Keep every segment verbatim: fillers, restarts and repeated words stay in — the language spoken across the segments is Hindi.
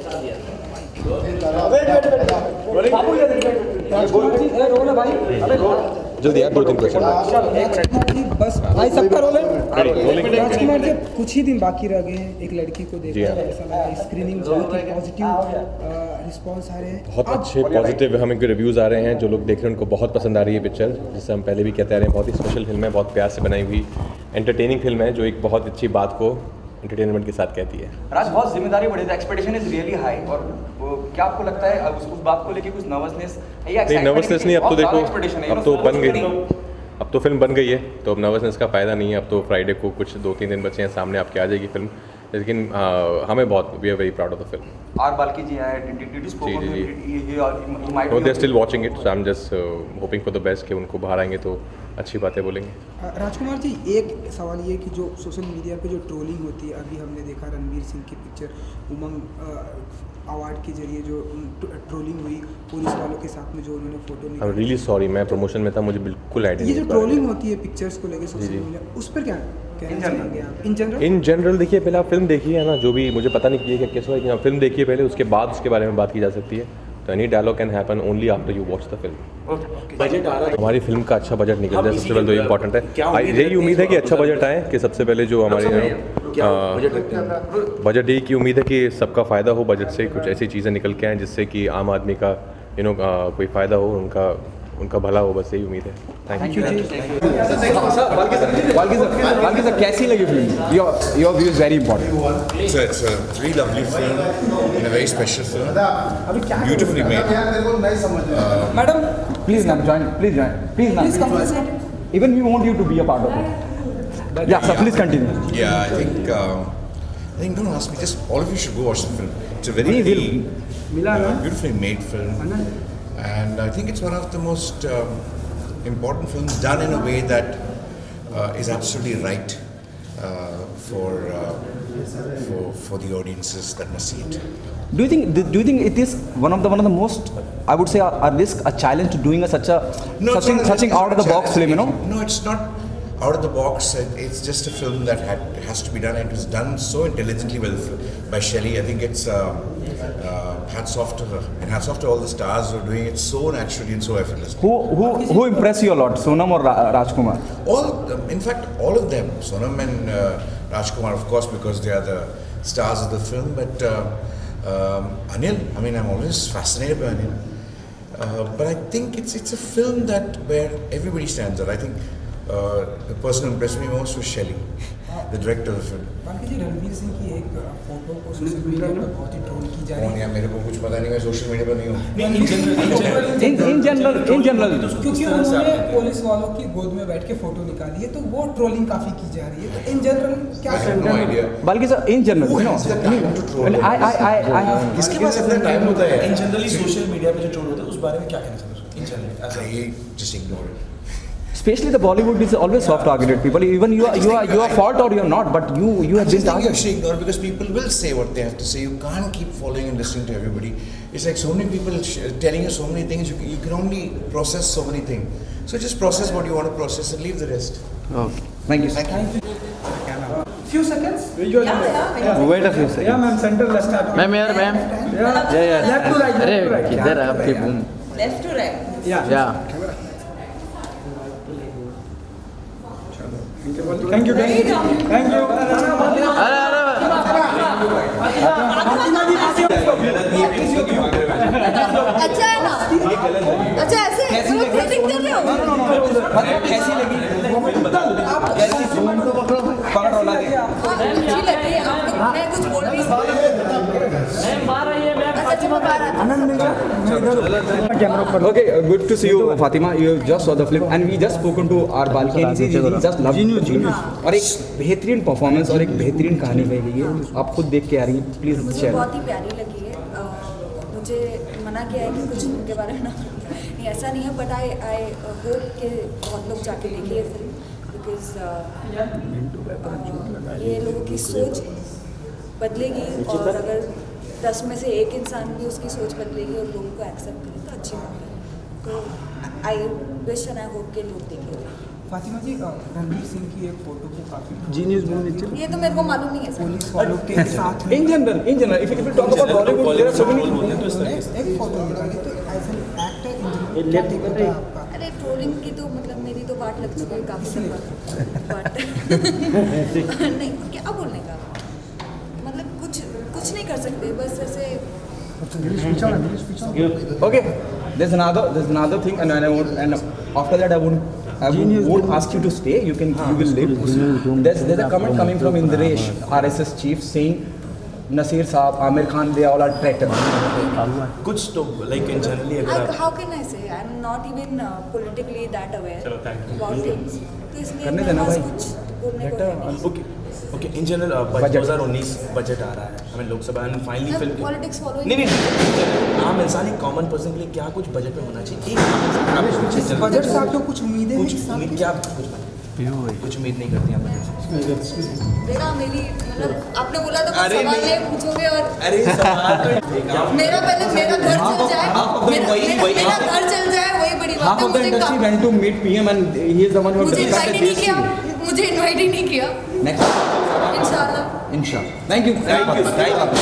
जल्दी यार, दो तीन क्वेश्चन बस भाई, सबका रोल है। राजकुमार जी, कुछ ही दिन बाकी रह गए हैं, एक लड़की को देखा है, ऐसा लगा स्क्रीनिंग बहुत ही पॉजिटिव रिस्पांस आ रहे हैं, बहुत अच्छे पॉजिटिव हमें रिव्यूज़ आ रहे हैं। जो लोग देख रहे हैं उनको बहुत पसंद आ रही है पिक्चर, जिससे हम पहले भी कहते आ रहे हैं बहुत ही स्पेशल फिल्म है, बहुत प्यार से बनाई हुई एंटरटेनिंग फिल्म है, जो एक बहुत अच्छी बात को एंटरटेनमेंट के साथ कहती है। राज, बहुत जिम्मेदारी बढ़ी है, एक्सपेक्टेशन इज रियली हाई, और क्या आपको लगता है उस, उस बात को लेके कुछ नर्वसनेस या नहीं, नर्वसनेस नहीं, अब तो देखो अब तो बन गई, अब तो फिल्म बन गई है, तो अब नर्वसनेस का फ़ायदा नहीं है। अब तो फ्राइडे को कुछ दो तीन दिन बचे हैं, सामने आपके आ जाएगी फिल्म, लेकिन आ, हमें बहुत we are very proud of the film. R Balki ji आए, did you spoke to he might they are still watching it, so I am just hoping for the best कि उनको बाहर आएंगे तो अच्छी बातें बोलेंगे। राजकुमार जी, एक सवाल ये कि जो सोशल मीडिया पे जो ट्रोलिंग होती है, अभी हमने देखा रणवीर सिंह की पिक्चर उमंग अवार्ड के जरिए जो ट्रोलिंग हुई पुलिस वालों के साथ में, जो उन्होंने फोटो निकाली। आई एम रियली सॉरी, मैं प्रमोशन में था, मुझे बिल्कुल आइडिया नहीं। ये जो ट्रोलिंग होती है पिक्चर्स को लेकर सोशल मीडिया, उस पर क्या कहना चाहेंगे आप इन जनरल? इन जनरल देखिए, पहले आप फिल्म देखिए है ना, जो भी मुझे पता नहीं किया क्या कैसा है, फिल्म देखिए पहले, उसके बाद उसके बारे में बात की जा सकती है। तो any dialogue can happen only after you watch the film. Budget आ रहा है, हमारी फिल्म का अच्छा बजट निकल जाए, सबसे पहले तो इम्पोर्टेंट है। यही उम्मीद है कि अच्छा बजट आए, कि सबसे पहले जो हमारे बजट यही की उम्मीद है कि सबका फ़ायदा हो, बजट से कुछ ऐसी चीज़ें निकल के आएँ जिससे कि आम आदमी का यू नो कोई फ़ायदा हो, उनका उनका भला हो, बस यही उम्मीद है। Thank you. बाल्की सर, कैसी लगी film? Your your view is very important. It's a, it's a very lovely film, and a very special film, beautifully made. Madam please ma'am join, please join, please ma'am, even we want you to be a part of it. या sir, please continue. Yeah, I think um, I think don't ask me, just all of you should go watch the film. It's a very clean, uh, beautifully made film, and I think it's one of the most um, important films done in a way that uh, is absolutely right uh, for uh, for for the audiences that must see it. Do you think do you think it is one of the one of the most, I would say, a, a risk, a challenge to doing a such a No, such such out of the box film, you know? No, it's not out of the box. It's just a film that had has to be done, and it was done so intelligently by the, by Shelley. I think it's uh, uh, hats off to her, and hats off to all the stars who are doing it so naturally and so effortlessly. Who who who impressed you a lot, Sonam or Ra Rajkumar? All, in fact, all of them. Sonam and uh, Rajkumar, of course, because they are the stars of the film. But uh, um, Anil, I mean, I'm always fascinated by Anil. Uh, but I think it's it's a film that where everybody stands out. I think uh, the person who impressed me most was Shelley, the director of the film. बाकी जी, रणवीर सिंह की एक फोटो को सोशल मीडिया पर बहुत ही ट्रोल की जा रही है। मेरे को कुछ पता नहीं, मैं सोशल मीडिया पर नहीं हूँ। इन इन जनरल इन जनरल क्योंकि उन्होंने पुलिस वालों की गोद में बैठ के फोटो निकाली है, तो वो ट्रोलिंग काफी की जा रही है। तो इन जनरल क्या idea? Balki sir, in general you know, I I I I किसके पास इतना टाइम होता है? इन जनरली सोशल मीडिया पे जो ट्रोल होता है उस बारे में क्या कहना चाहते हो? In generally just ignore it. Especially the Bollywood is always soft targeted people. Even you are you are you are fault or you are not, but you you have been targeted. You should ignore, because people will say what they have to say. You can't keep following and listening to everybody. It's like so many people telling you so many things. You can, you can only process so many things. So just process what you want to process and leave the rest. Okay. Thank you. Thank you. few seconds? Yeah, yeah, yeah. Wait a few seconds. Yeah, ma'am. Center left. Ma'am, here, ma'am. Yeah, yeah, yeah. Left to right. Left to right. किधर आपके boom? Left to right. Yeah. Yeah. Thank you, thank you, thank you. अच्छा है ना? अच्छा ऐसे कैसी लगी? कर रहे हो? कैसी लगी? पकड़ो लगे। अच्छी लगी। आप मैं कुछ बोल रही Okay, good to see you, Fatima. You just saw the film, and we just spoken to our Balki. He just loved it. और एक बेहतरीन परफॉर्मेंस और एक बेहतरीन कहानी कही गई है। आप खुद देख के आ रही हैं, प्लीज मुझे शेयर। बहुत ही प्यारी लगी है। मुझे मना किया है कि कुछ उनके बारे में ना, नहीं ऐसा नहीं है, बट आई आई होप कि बहुत लोग जाके देखिए फिल्म, बिकॉज ये लोगों की सोच बदलेगी, और अगर दस में से एक इंसान भी उसकी सोच बदलेगी और लोगों को एक्सेप्ट करे तो अच्छी बात है। तो I wish and I hope के लोग देखेंगे। फातिमा जी रणवीर सिंह की एक फोटो को काफी जीनियस बोल नीचे ये तो मेरे को मालूम नहीं है सर। पुलिस वालों के साथ in general in general if if talk about Bollywood there are so many एक फोटो निकाली तो एज एन एक्टर इन क्या टिकट है आपका? अरे ट्रोलिंग की तो मतलब मेरी तो बात लग चुकी है काफ़ी समय बट नहीं क्या बोलने का मतलब कुछ कुछ नहीं कर सकते बस ऐसे। Okay, there's another there's another thing, and I won't, and after that I won't I won't, won't ask you to stay. You can you will leave. There's there's a comment coming from Indiresh, R S S chief, saying Nasir Saab, Amir Khan, they all are traitors. कुछ तो like in generally अगर आप How can I say? I'm not even uh, politically that aware about things. तो इसलिए करने मेरे देना पास भाई। कुछ बोलने को है नहीं। Okay okay in general Budget. दो हज़ार उन्नीस बजट आ रहा है हमें लोकसभा एंड फाइनली मैं फिल्म politics follow ही नहीं नहीं आम इंसान एक कॉमन पर्सन के लिए क्या कुछ बजट में होना चाहिए एक आम इंसान आप सोचिए, चलो, बजट से आपको कुछ उम्मीदें हैं कुछ कि साथ उम्मीद में? क्या कुछ कुछ उम्मीद नहीं करती आप बजट से देखा मेरी मतलब आपने बोला तो अरे सवाल नहीं। नहीं पूछोगे और अरे सवाल तो मेरा पहले मेरा घर चल जाए half of the- मेरा वही- मेरा- वही- मेरा घर चल जाए वही बड़ी बात Half है। of the मुझे industry काम- went to meet P M, and he is the one who मुझे discussed इनवाइट ही नहीं the किया मुझे इनवाइट ही नहीं किया Next, इंशाल्लाह। inshallah. Thank you. Thank you. Thank you.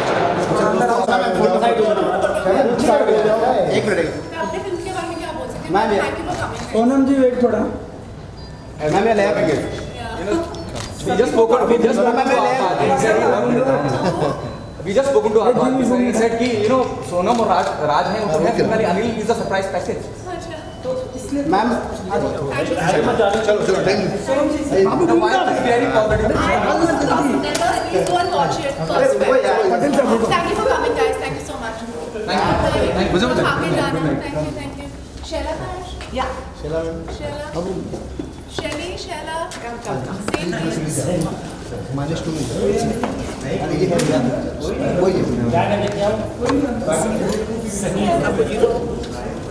एक मिनट अपने फिल्म के बारे में क्या बोल सकते हैं? Ma'am, thank you for coming. Sonam ji wait थोड़ा मैम ये लैब है We just spoken. We just spoken to our We just spoken to our partner. He said कि you know Sonam और राज राज हैं उनको है film Anil is a surprise package. Ma'am चलो चलो time The wife is very positive. Please go and watch it first. Thank you for coming, guys. Thank you so much. Thank you. Thank you. आगे जाना। Thank you, thank you. Shaila कहाँ है? Yeah. Shaila. Shaili, Shaila. Same name. Minus two Same.